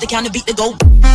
the kind of beat to go.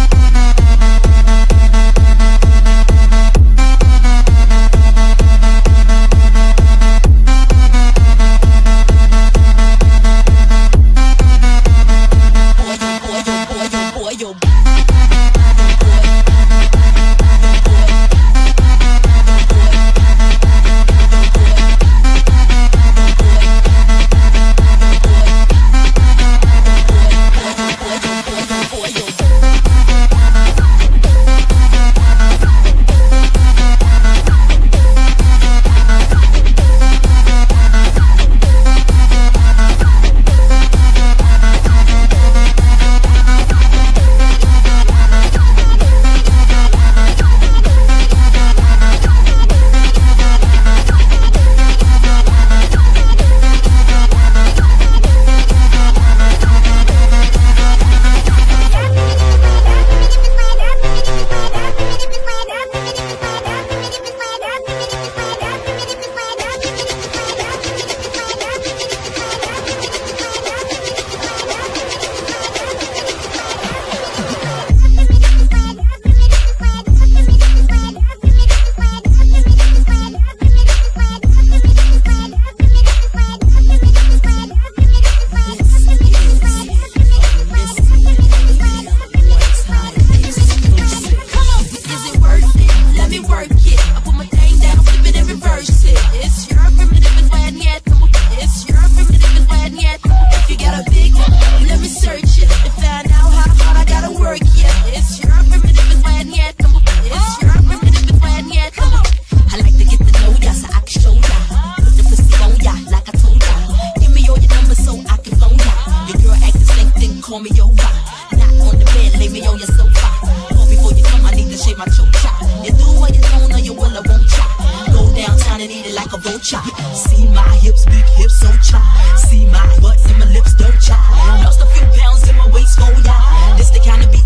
Call me over, not on the bed, lay me on your sofa. Call before you come, I need to shave my choke chop. You do what you don't, or you will, I won't chop. Go downtown and eat it like a vulture. See my hips, big hips, so chop. See my butt and my lips, don't chop. Lost a few pounds in my waist, oh yeah. This the kind of beat